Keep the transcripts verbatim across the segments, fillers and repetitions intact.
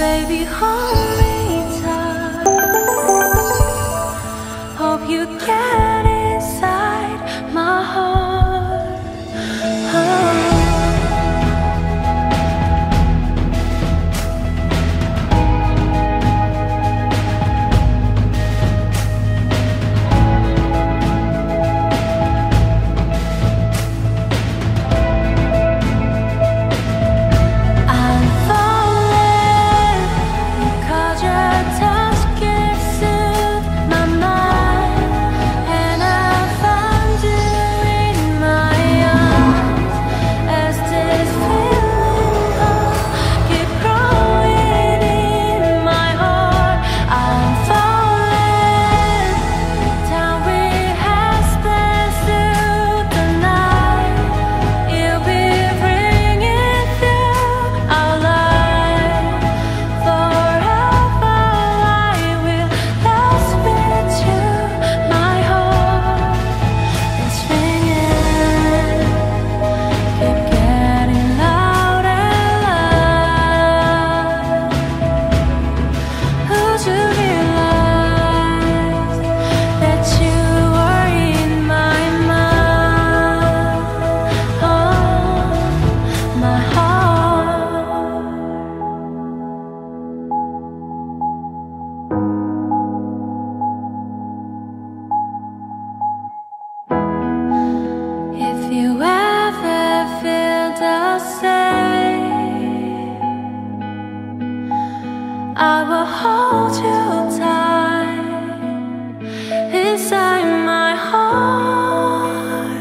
Baby, hold me tight. Hope you get inside my heart. Oh. I will hold you tight inside my heart.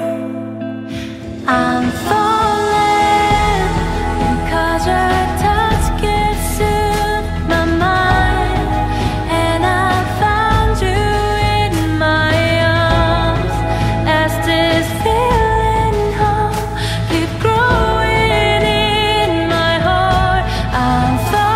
I'm falling because your touch gets in my mind, and I found you in my arms as this feeling home keep growing in my heart. I'm falling.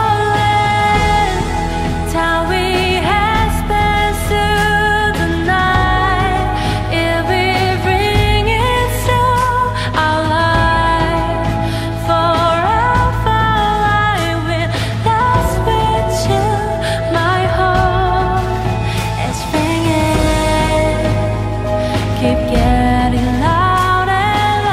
Keep getting loud and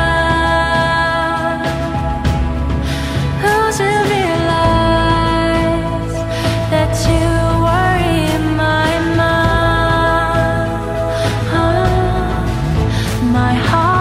loud. Who's to realize that you were in my mind, oh, my heart.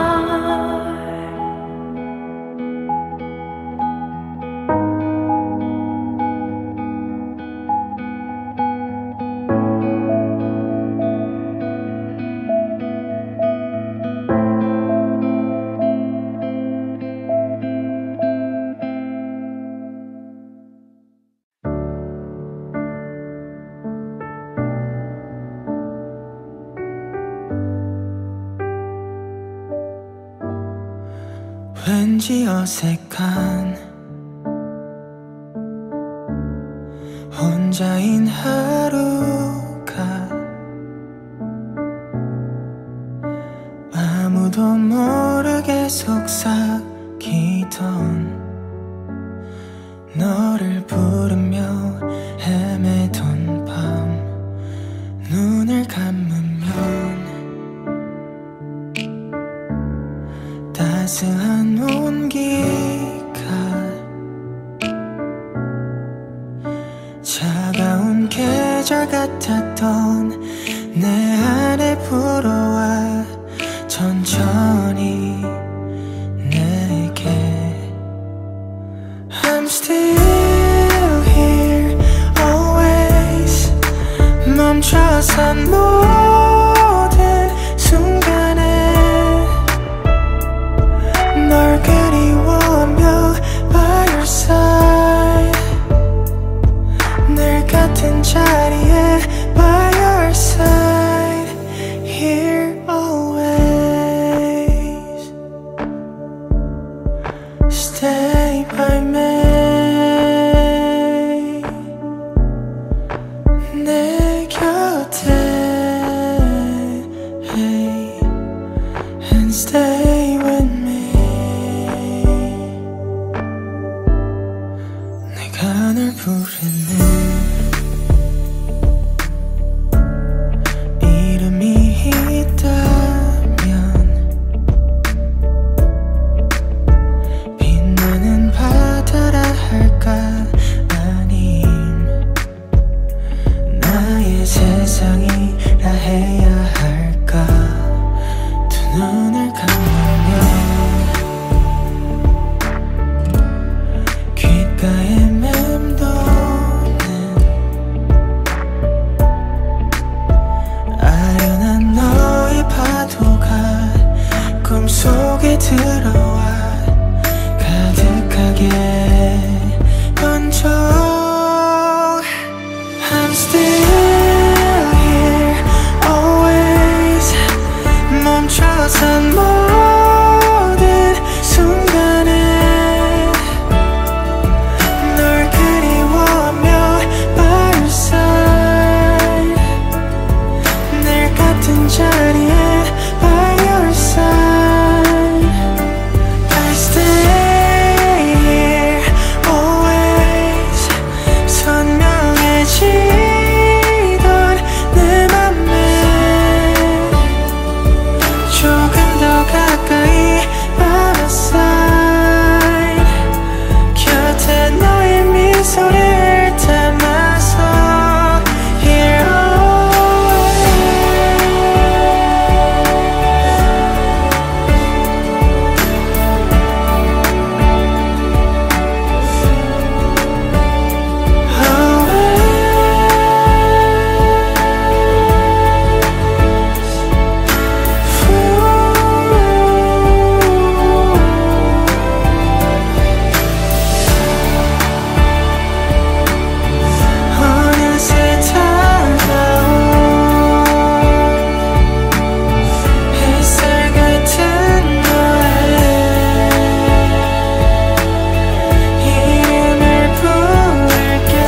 왠지 어색한 혼자인 하루가 아무도 모르게 속삭이던 너를 부르며 헤매던 밤, 눈을 감으면 따스한 온기가 차가운 계절 같았던 내 안에 불어와 천천히 내게 I'm still here always. 멈춰선 모든 순간에 널 그리워하며 by your side, 늘 같은 자리에 by your side, here always. Stay by me. 내 곁에 hey, and stay with me. 내가 널 부르는 이름이 있다면 빛나는 바다라 할까 아님 나의 세상이라 해야 할까 두 눈을 감으면 귓가에 맴도는 아련한 너의 파도가 꿈속에 들어와 가득하게 번져 I'm still here always 멈춰선 모든 순간에 널 그리워하며 by your side 늘 같은 자리에 by your side I stay here always 선명해지던 내 맘에 조금 더 가까이 by my side 곁에 너의 미소를 담아서 here always 어느새 다가온 햇살 같은 너의 이름을 부를게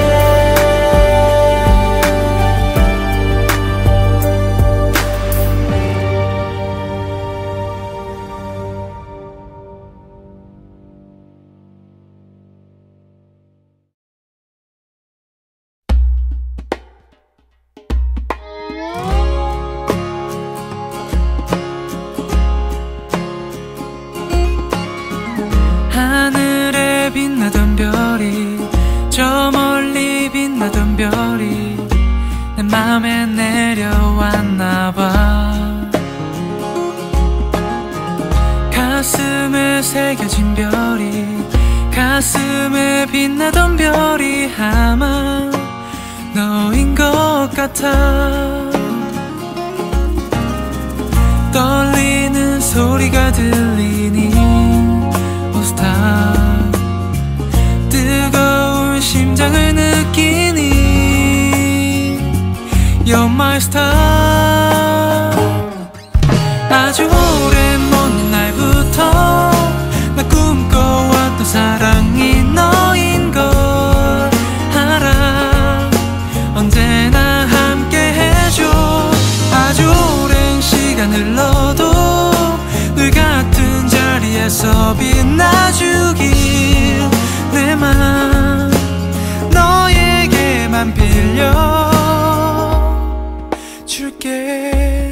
하늘에 빛나던 별이 저 멀리 빛나던 별이 내 맘에 내려왔나봐 가슴에 새겨진 별이 가슴에 빛나던 별이 아마 너인 것 같아 떨리는 소리가 들리니 스타 뜨거운 심장을 느끼니 You're my star 아주 오래 먼 날부터 나 꿈꿔왔던 사랑이 너인 걸 알아 언제나 함께 해줘 아주 오랜 시간 흘러도 늘 같은 자리에서 빛나주길 내 맘 너에게만 빌려줄게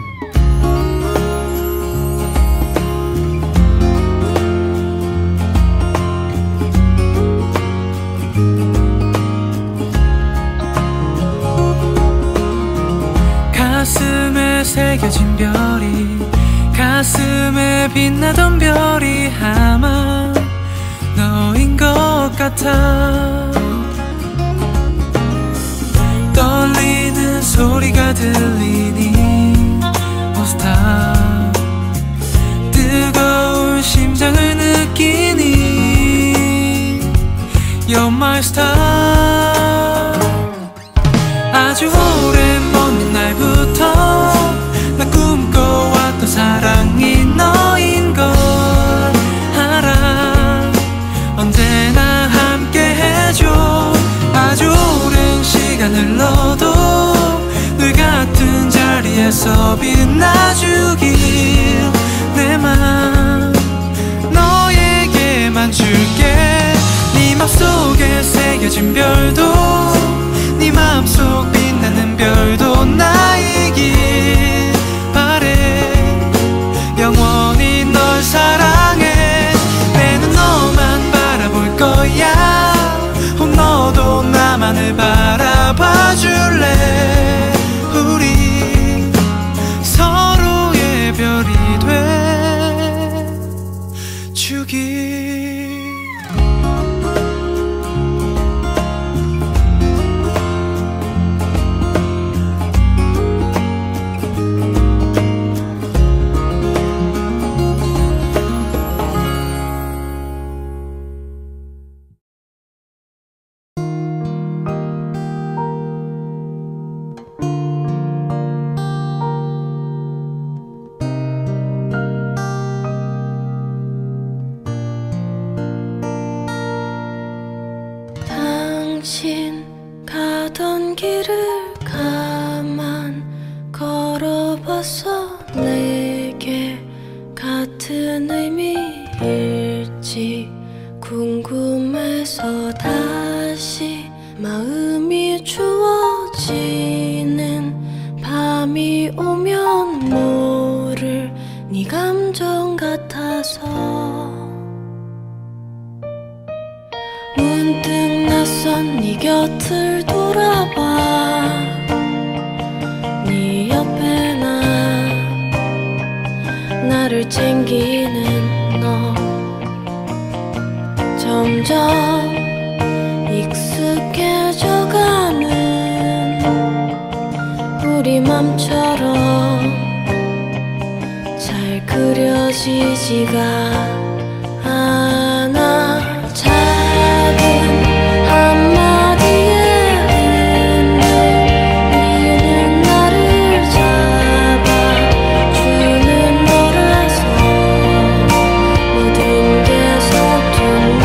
가슴에 새겨진 별이 가슴에 빛나던 별이 아마 너인 것 같아 떨리는 소리가 들리니 Oh star 뜨거운 심장을 느끼니 You're my star 아주 오래 먼 날부터 나 꿈꿔왔던 사랑이 너인 걸 알아 언제나 함께 해줘 아주 오랜 시간 흘러도 늘 같은 자리에서 빛나주길 내 맘 너에게만 줄게 네 맘속에 새 새겨진 별도 네 마음속 빛나는 별도 나이길 바래. 영원히 널 사랑해. 내 눈 너만 바라볼 거야. 혹 너도 나만을 바라봐 줄래. 우리 서로의 별이 돼 주길. 당신 가던 길을 가만 걸어봐서 내게 같은 의미일지 궁금해서 다시 마음이 추워지는 밤이 오면 모를 네 감정 같아서 문득 낯선 네 곁을 돌아봐. 네 옆에 나 나를 챙기는 너 점점 익숙해져가는 우리 맘처럼 잘 그려지지가 않아. 작은 한마디에 흔들리는 나를 잡아주는 너라서 모든 게 서툰 날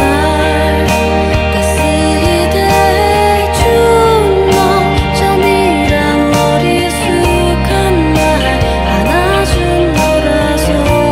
가슴이 대해준 너 점이란 어리숙한 날 안아준 너라서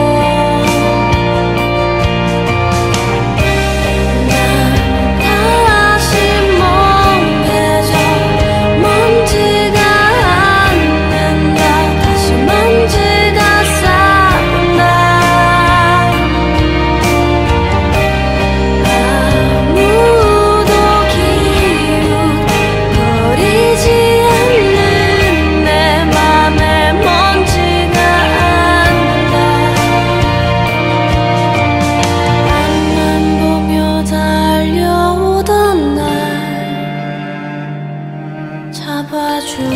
잡아준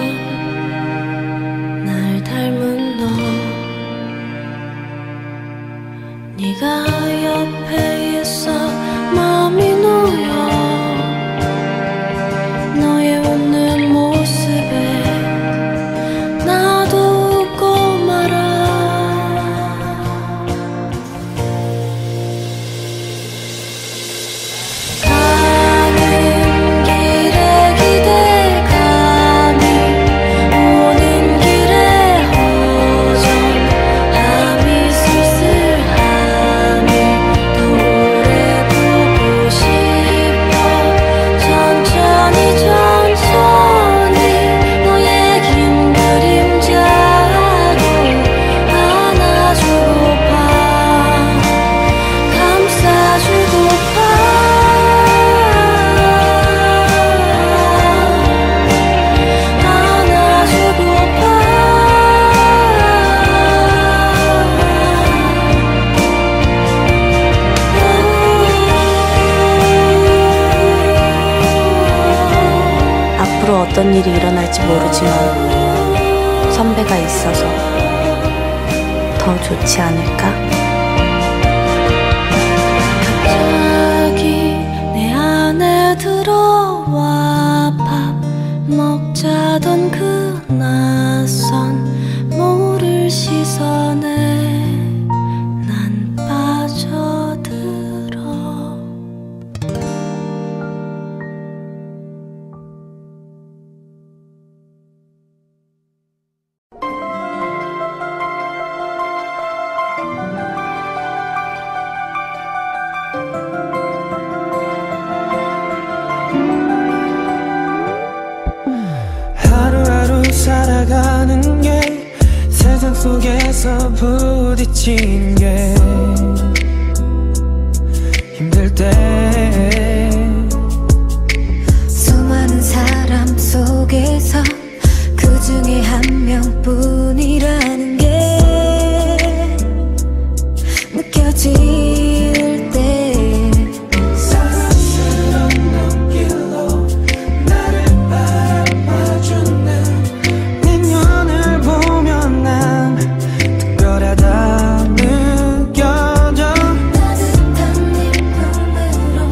날 닮은 너 네가 옆에 있어 마음이 놓여. 너의 웃는 모습에 나도 웃고 말아. 가는 길에 기대 어떤 일이 일어날지 모르지만 선배가 있어서 더 좋지 않을까? 갑자기 내 안에 들어와 밥 먹자던 그 낯선 모를 시선에 난 빠져들어. 살아가는 게 세상 속에서 부딪히는 게 힘들 때 수많은 사람 속에서 그 중에 한 명뿐이라는 게 느껴질 때 사랑스러운 눈길로 나를 바라봐주는 내 눈을 보면 난 특별하다 느껴져 따뜻한 네 품으로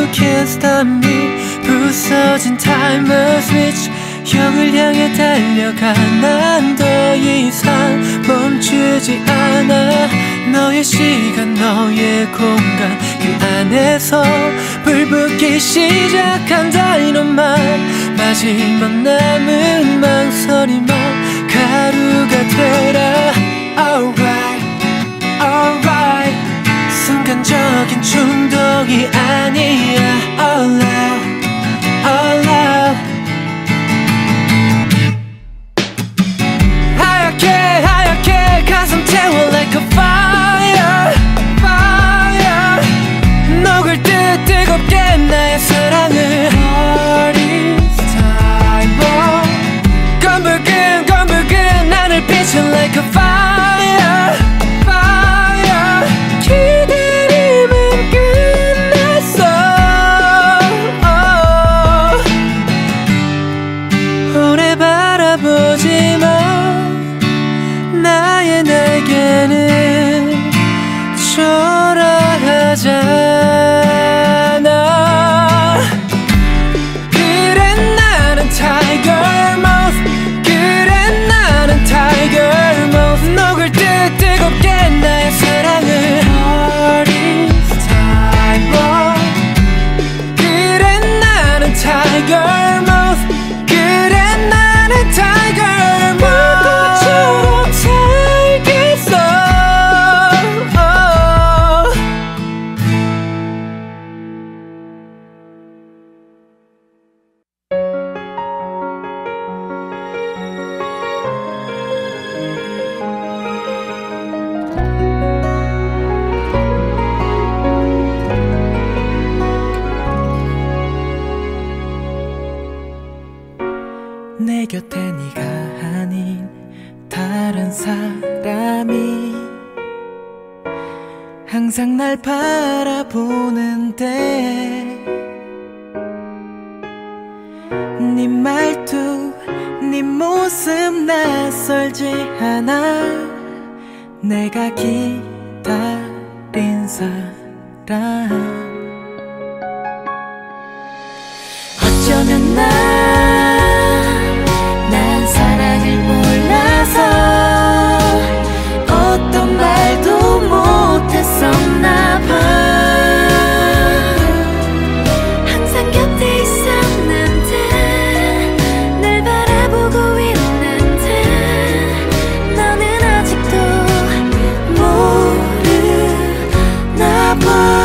can't stop me. 부서진 타이머 스위치 형을 향해 달려가. 난 더 이상 멈추지 않아. 너의 시간 너의 공간 그 안에서 불붙기 시작한 다이너마이트. 마지막 남은 망설임만 가루가 되라. Alright, alright. 순간적인 충동이 아니야. All out, all out. 하얗게 하얗게 가슴 태워 like a fire, fire. 녹을 듯 뜨겁게 나의 사랑을. Heart is time bomb. 검붉은 검붉은 하늘 빛은 like a fire, fire. 기다림은 끝났어. oh. 오래 바라보지만 나의 날개는 초라하잖아. 그래 나는 tiger moth. 그래 나는 tiger moth. 녹을 듯 뜨겁게 나의 사랑을. Heart is time bomb. 그래 나는 tiger moth. 그래 나는 tiger moth. 불꽃처럼 살겠어. 내 곁에 네가 아닌 다른 사람이 항상 날 바라보는데 네 말투 네 모습 낯설지 않아. 내가 기다린 사람. 어쩌면 난 난 사랑을 몰라서 어떤 말도 못했었나 봐. 항상 곁에 있었는데 날 바라보고 있는데 너는 아직도 모르나 봐.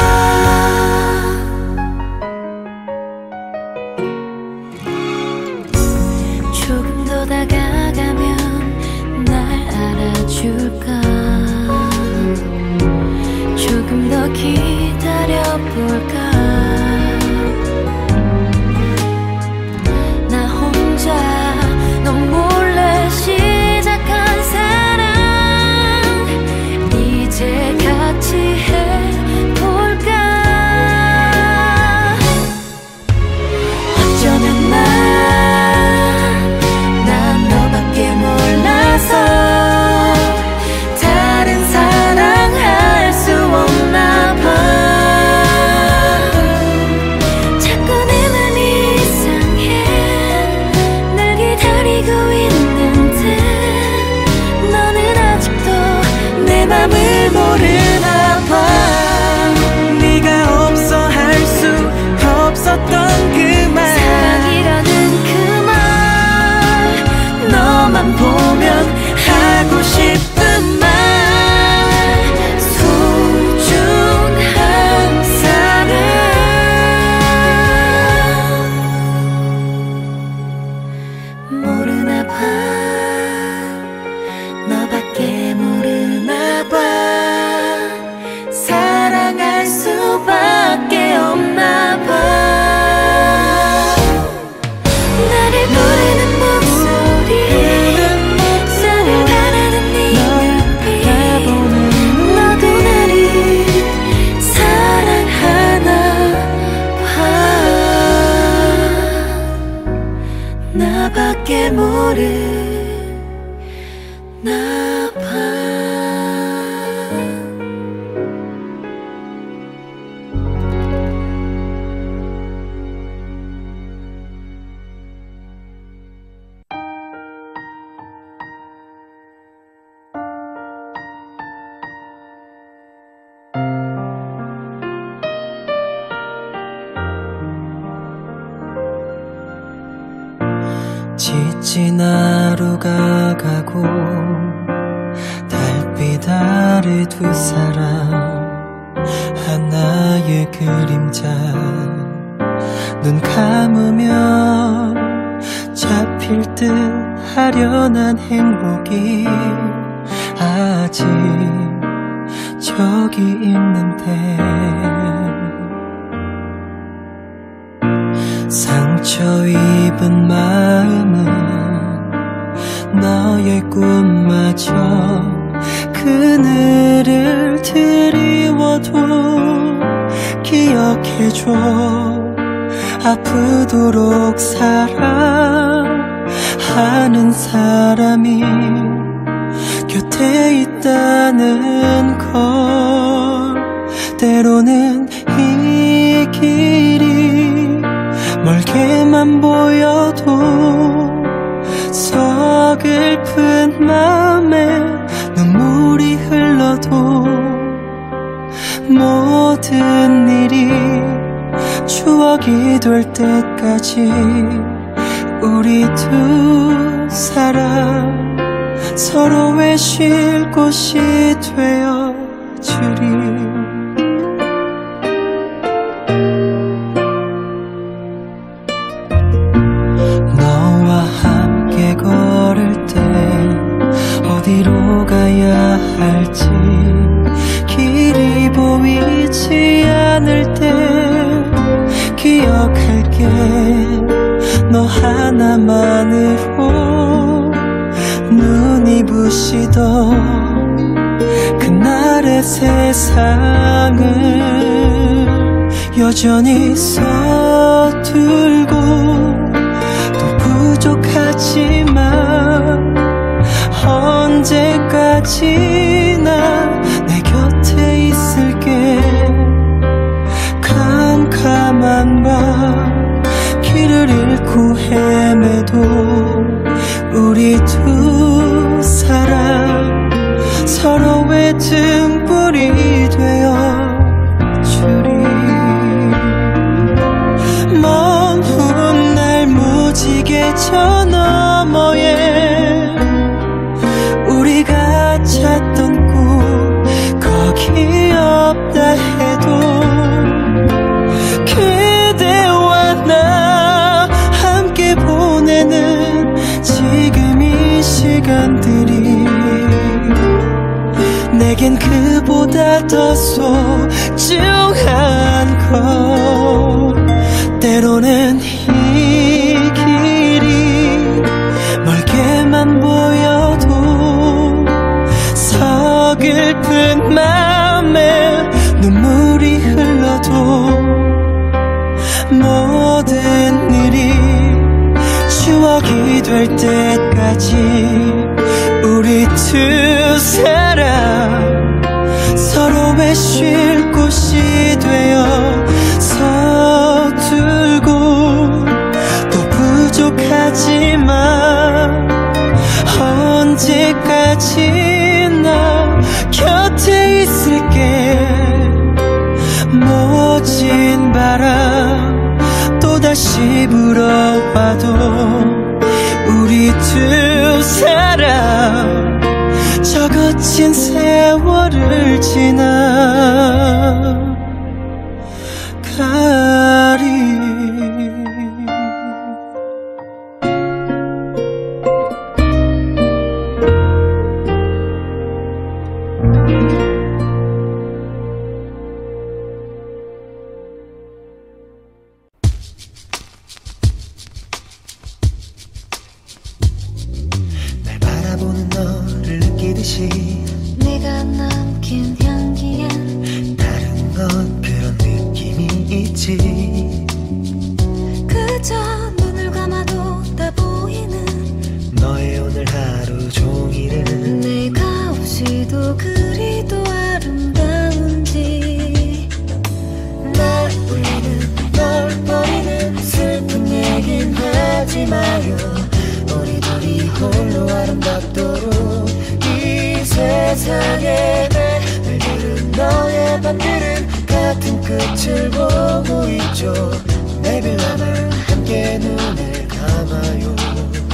조금 더 다가가면 날 알아줄까. 조금 더 기다려볼까. 나 혼자 너 몰래 시작한 사랑 이제 같이 해볼까. 어쩌면 난 다른 사랑할 수 없나 봐. 자꾸 내 맘이 이상해. 날 기다리고 있는데 너는 아직도 내 맘을 모르나 봐. 네가 없어 할 수 없었던 그 말. 사랑이라는 그 말 너만 보면 하고 싶은 말. 소중한 사랑. 모르나 봐. 너밖에 모르나 봐. 사랑할 수밖에 없나 봐. 나를 부르는 목소리. 나밖에 모르나 봐. 지친 하루가 가고 달빛 아래 두 사람 하나의 그림자 눈 감으면 잡힐 듯 아련한 행복이 아직 저기 있는데 상처 입은 마음은 너의 꿈마저 그늘을 드리워도 기억해줘 아프도록 사랑하는 사람이 곁에 있다는 걸 때로는 이 길이 멀게만 보여도 서글픈 맘에 눈물이 흘러도 모든 일이 추억이 될 때까지 우리 두 사람 서로의 쉴 곳이 되어주리. 너와 함께 걸을 때 어디로 가야 할지 길이 보이지 않을 때 기억할게 너 하나만으로 눈이 부시던 그날의 세상을 여전히 서툴고 또 부족하지만 언제까지나 내 곁에 있을게. 캄캄한 밤 길을 잃고 헤매도 우리 두 사람 서로의 등불이 되어 주리. 먼 훗날 무지개 저 너머에 우리가 찾던 꿈 거기 없다 해도 그대와 나 함께 보내는 지금 이 시간들이 내겐 그보다 더 소중한 것. 때로는 이 길이 멀게만 보여도 서글픈 맘에 눈물이 흘러도 모든 일이 추억이 될 때까지 우리 두 사람 서로의 쉴 곳이 되어 서툴고 또 부족하지만 언제까지나 곁에 있을게. 모진 바람 또다시 불어와도 우리 두 사람 저 거친 세월을 지나 가리. 날 바라보는 너를 느끼듯이 네가 남긴 향기엔 다른 건 그런 느낌이 있지. 그저 눈을 감아도 다 보이는 너의 오늘 하루 종일은 내가 없이도 그리도 아름다운지. 날 울리는 널 버리는 슬픈 얘긴 하지 마요. 우리 둘이 홀로 아름답도록 이 세상에 내 들은 너의 밤들은 같은 끝을 보고 있죠. Maybe lover 함께 눈을 감아요.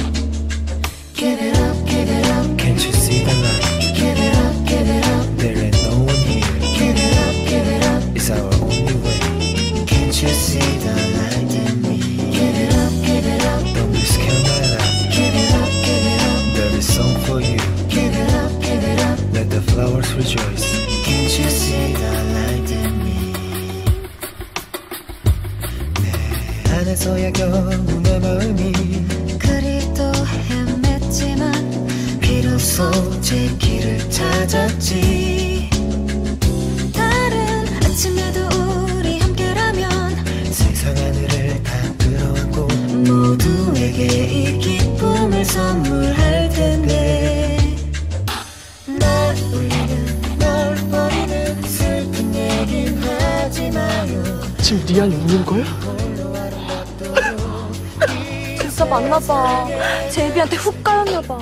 젖었지. 다른 아침에도 우리 함께라면 세상 하늘을 다 끌어안고 모두에게 이 기쁨을 선물할 텐데. 날 울리는 널 버리는 슬픈 얘긴 하지 마요. 지금 리안이 우는 거야? 진짜 맞나봐. 제이비한테 훅 까였나봐.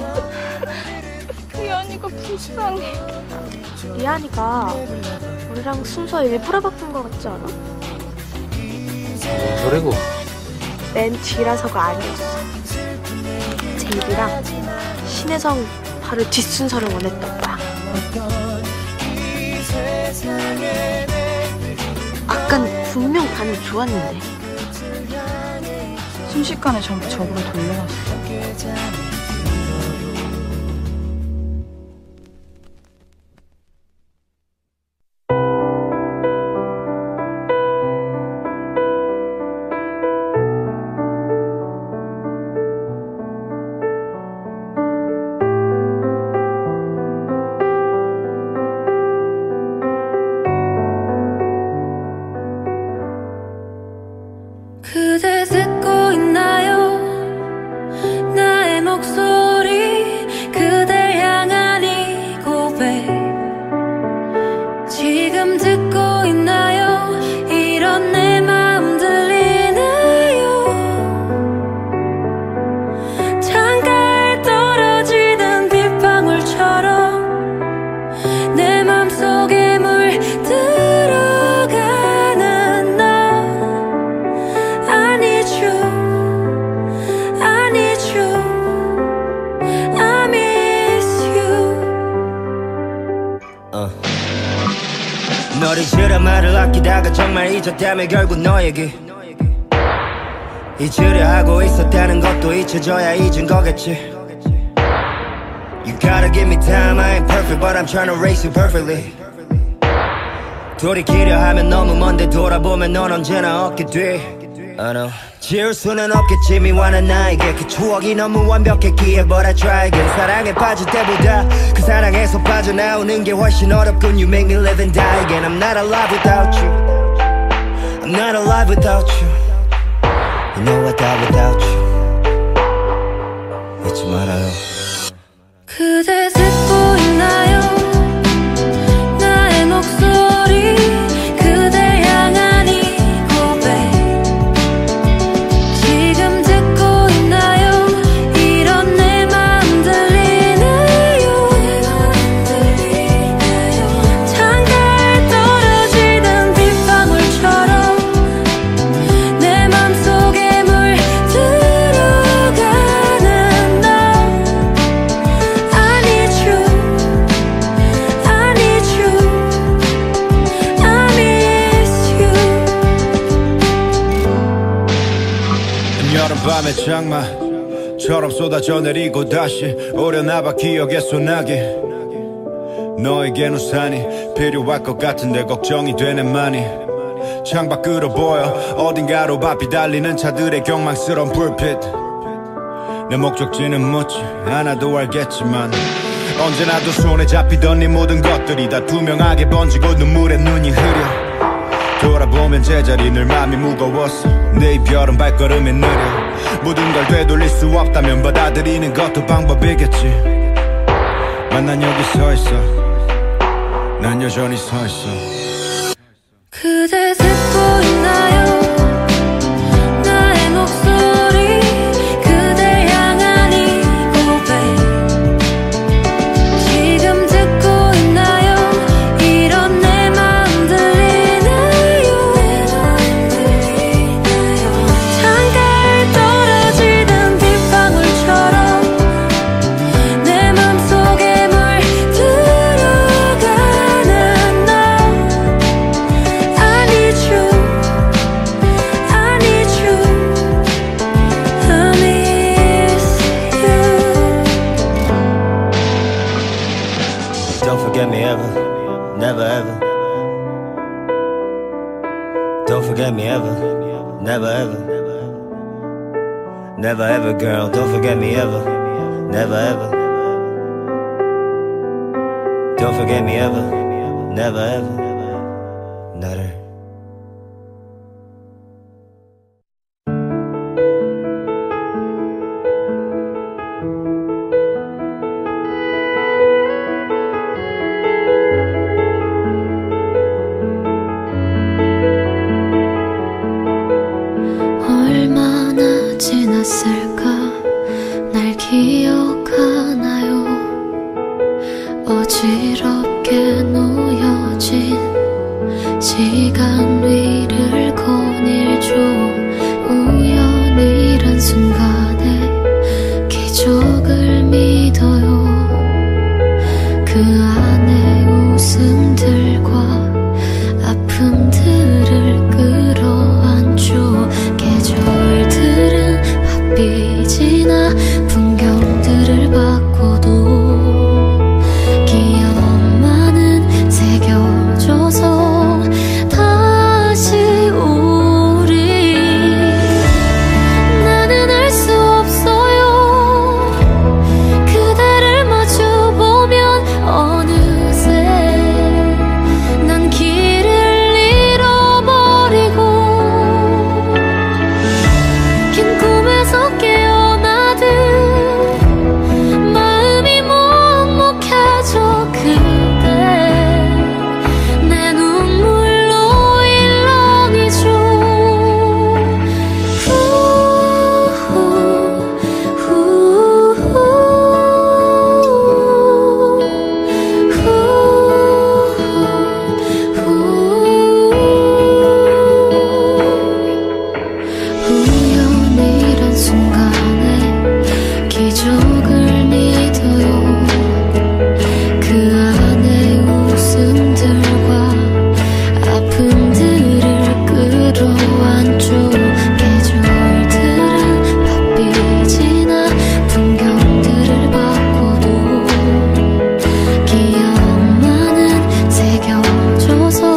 리안이가 불쌍해. 리안이가 우리랑 순서 일부러 바꾼 거 같지 않아? 뭔 소리고? 맨 뒤라서가 아니었어. 제이비랑 신혜성 바로 뒷순서를 원했던 거야. 아깐 분명 반응 좋았는데 순식간에 전부 적으로 돌려놨어. 그대 듣고 있나요? 나의 목소리, 그댈 향한 이 고백. 지금 듣고 있나요? 이런 내 마음 들리나요? 창가에 떨어지는 빗방울처럼 내 맘속에 물들어가는 너. I need you, I need you, I miss you. 어. 널 잊으려 말을 아끼다가 정말 잊었다면 결국 너에게 잊으려 하고 있었다는 것도 잊혀져야 잊은 거겠지. You gotta give me time, I ain't perfect but I'm trying to race you perfectly. 돌이키려 하면 너무 먼데 돌아보면 넌 언제나 얻게 돼. I know. 지울 수는 없겠지 미워하는 나에게 그 추억이 너무 완벽했기에 But I try again. 사랑에 빠질 때보다 그 사랑에서 빠져나오는 게 훨씬 어렵군. You make me live and die again. I'm not alive without you. I'm not alive without you. You know I die without you. 잊지 말아요. 그대 듣고 있나요? 나의 목소리, 그댈 향한 이 고백. 지금 듣고 있나요? 이런 내 마음 들리나요? 창가에 떨어지는 빗방울처럼 내 맘속에 물들어가는 너. I need you, I need you, I miss you. 여름밤의 장마처럼 쏟아져 내리고 다시 오려나봐 기억의 소나기. 너에겐 우산이 필요할 것 같은데 걱정이 되네 많이. 창밖으로 보여 어딘가로 바삐 달리는 차들의 경망스러운 불빛. 내 목적지는 묻지 않아도 알겠지만 언제나 두 손에 잡히던 네 모든 것들이 다 투명하게 번지고 눈물에 눈이 흐려. 돌아보면 제자리 늘 맘이 무거웠어. 내 이별은 발걸음이 느려. 모든 걸 되돌릴 수 없다면 받아들이는 것도 방법이겠지. 만난 여기 서 있어. 난 여전히 서 있어. 그대 듣고 있나요? 나의 목소리, 그댈 향한 이 고백. 지금 듣고 있나요? 이런 내 마음 들리나요? 창가에 떨어지는 빗방울처럼 내 맘속에 물들어가는 너. I need you, I need you, I miss you. Don't forget me ever, never ever. Don't forget me ever, never ever. Never ever, girl, don't forget me ever, never ever. Don't forget me ever, never ever 나를 얼마나 지났을까 날 기억하나요 어지럽게 놓여진 시간 위를 거닐죠 우연이란 순간에 기적을 믿어요 그 안에 웃음들과 아픔들을 끌어안죠 계절들은 바삐지나 풍경들을 바꿔도 기억만은 새겨져서 다시 우리 나는 알 수 없어요 그대를 마주보면 어느새 난 길을 잃어버리고 긴 꿈에서 깨어나듯 마음이 먹먹해져 그대 내 눈물로 일렁이죠 우연이란 순간에 기적을 믿어요 그 안에 웃음들과 아픔들을 끌어안죠 계절들은 바삐지나 풍경들을 바꿔도 기억만은 새겨져서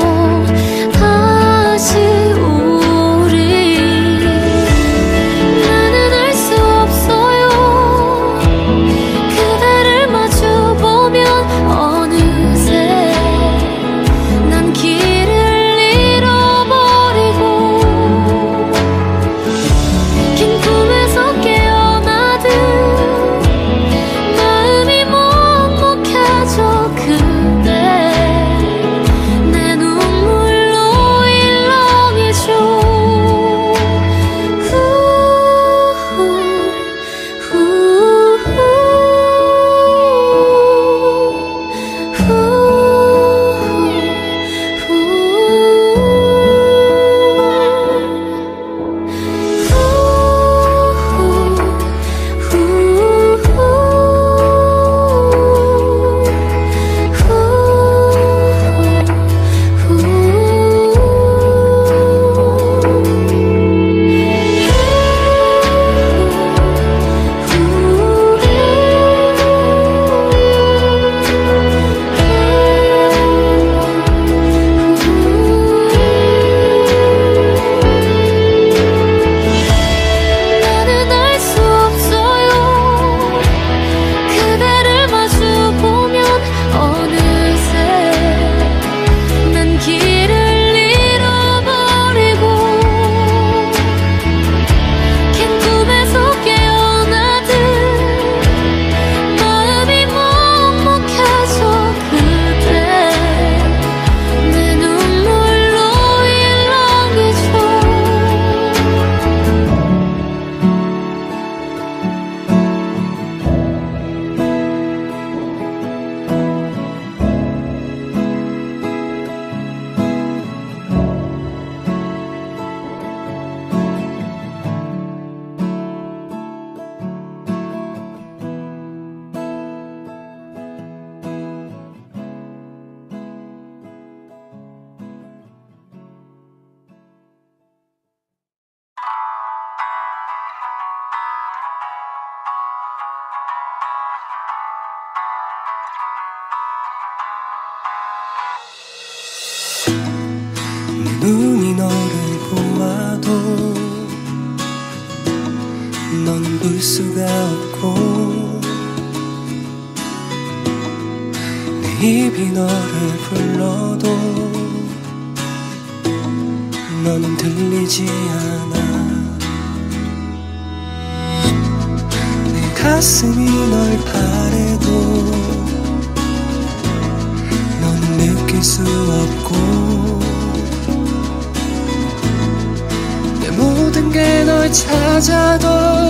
다시 우리 나는 알 수 없어요 그대를 마주보면 어느새 난 길을 잃어버리고 긴 꿈에서 깨어나듯 마음이 먹먹해져 그대 내 눈물로 일렁이죠 나는 알 수 없어요 그대를 마주보면 어느새 난 길을 잃어버리고 긴 꿈에서 깨어나듯 마음이 먹먹해져 그대 내 눈물로 일렁이죠 눈이 너를 보아도 넌 볼 수가 없고 내 입이 너를 불러도 너는 들리지 않아. 내 가슴이 널 바래도 너는 느낄 수 없고, 내 모든 게 널 찾아도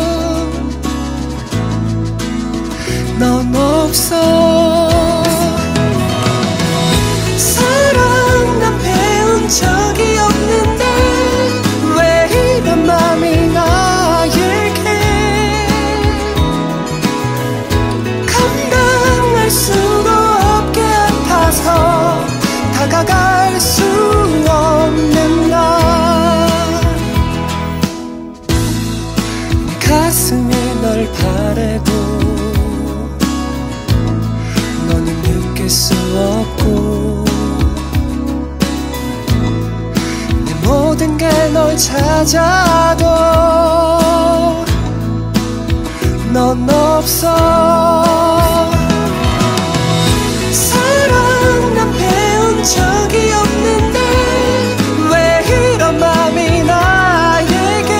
넌 없어. 사랑 난 배운 적이 없는데 왜 이런 맘이 나에게 감당할 수가 없게 아파서 다가갈 수 없는 날. 내 가슴이 널 바래도 너는 느낄 수 없고, 내 모든 게 널 찾아도 넌 없어. 사랑 난 배운 적이 없는데 왜 이런 맘이 나에게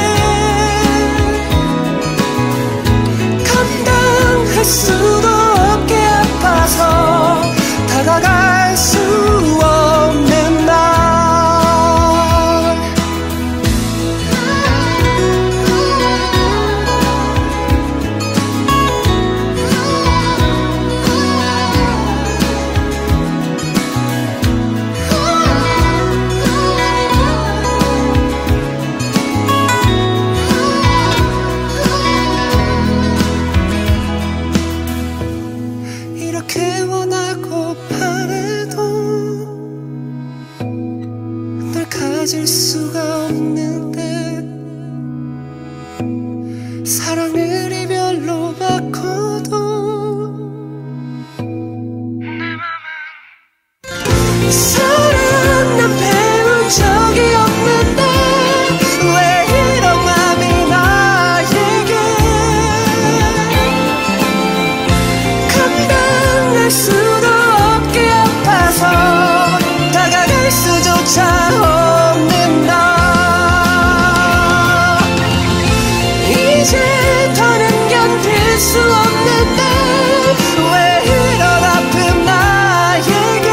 감당할 수도 없게 아파서 다가갈 수 없는 날. 이렇게 원하고 바래도 널 가질 수가 없는데, 사랑을 이별로 바꿔도 내 맘은. 사랑 난 배운 적이 없는데 왜 이런 맘이 나에게 감당할 수도 없게 아파서 다가갈 수조차 없는 날. 이제 더는 견딜 수 없는데 왜 이런 아픔 나에게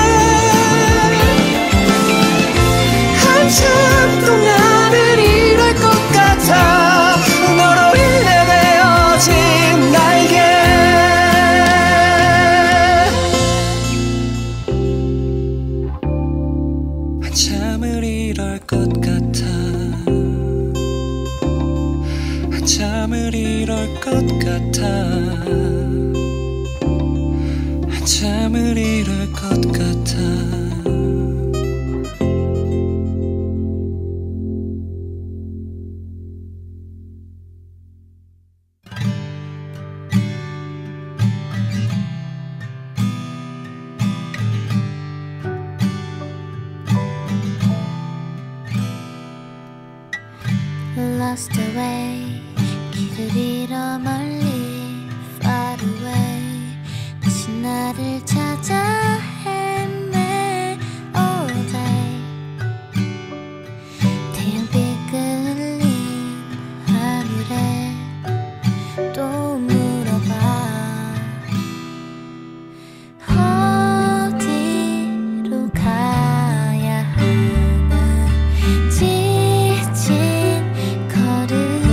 한참 동안은 이럴 것 같아. 너로 인해 베어진 날개. 한참을 이럴 것 같아. 한참을 이럴 것 같아. 한참을 이럴 것 같아. Lost away 길을 잃어 멀리 far away 다시 나를 찾아 헤매 all day. 태양빛 흘린 하늘에 또 물어봐 어디로 가야 하나. 지친 걸음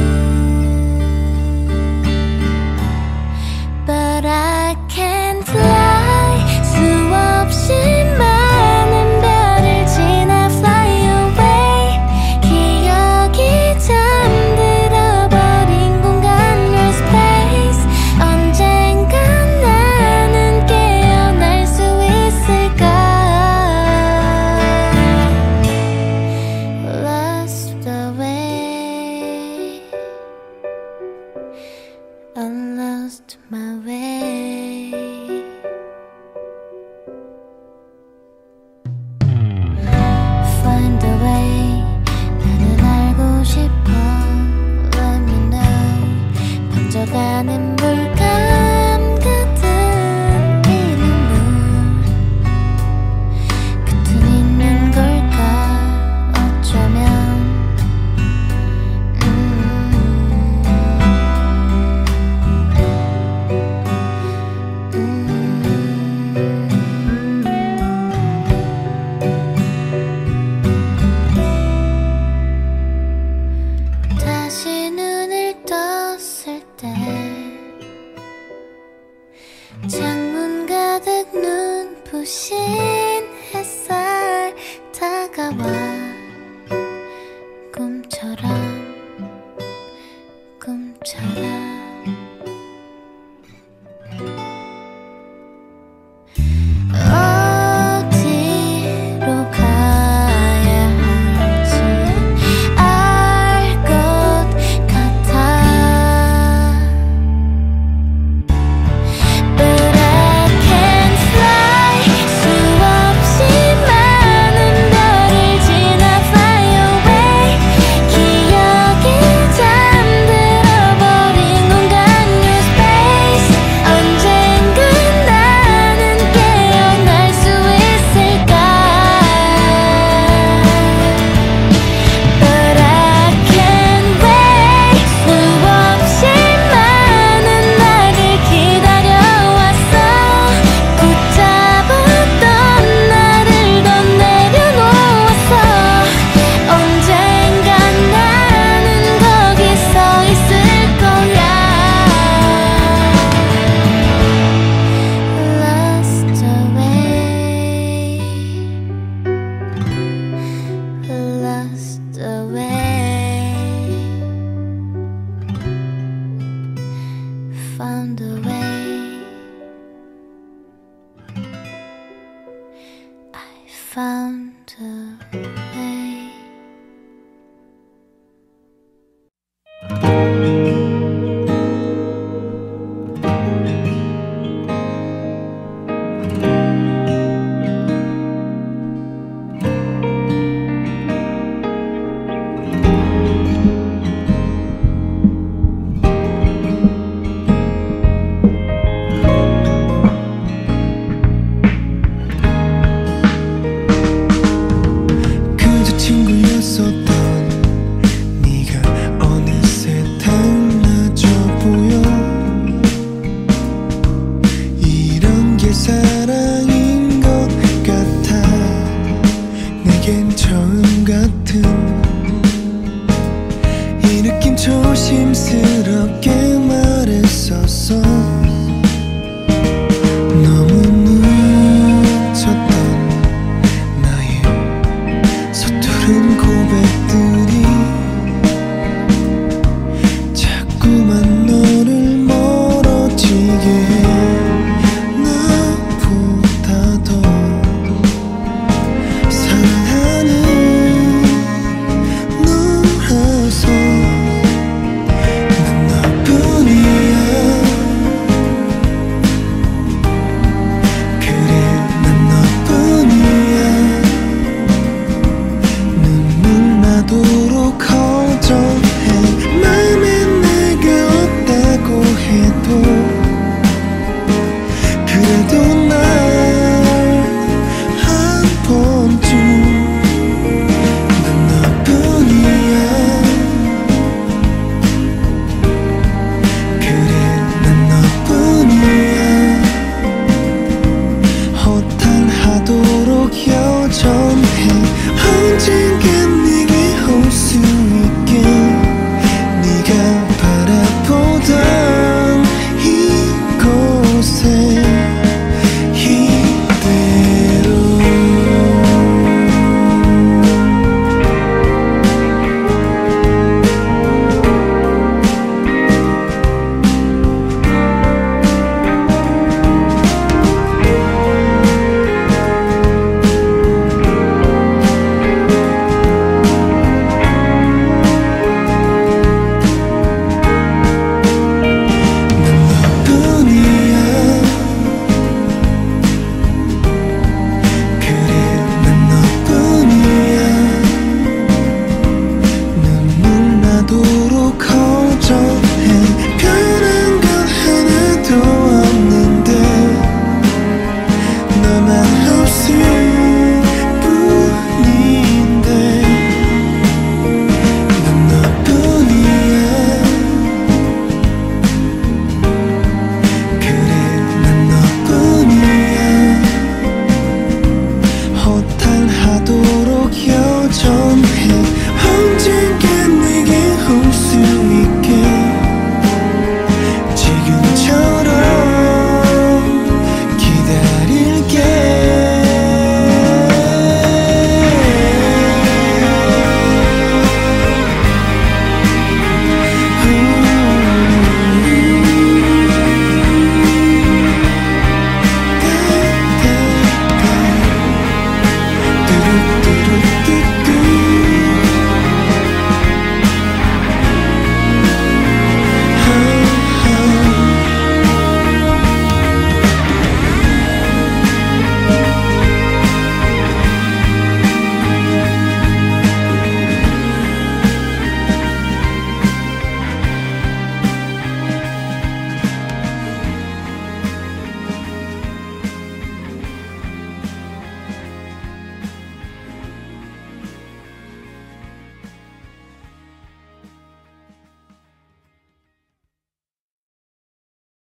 But I can't fly. 수없이 많은 별을 지나 fly away. 기억이 잠들어 버린 공간 your space. 언젠간 나는 깨어날 수 있을까. Lost away. I lost my way. Find a way. 나는 알고 싶어. Let me know. 번져가는 물감 같은 이 눈물. 것처럼 어디로 가야 할지 알 것 같아. But I can fly. 수없이 많은 별을 지나 fly away. 기억이 잠들어버린 공간 new space. 언젠간 나는 깨어날 수 있을까. But I can't wait. 수없이 많은 나를 기다려왔어. 붙잡았던 나를 더 내려놓았어. 언젠간 나는 거기 서 있을 거야. Lost away, lost away, found a way. I found a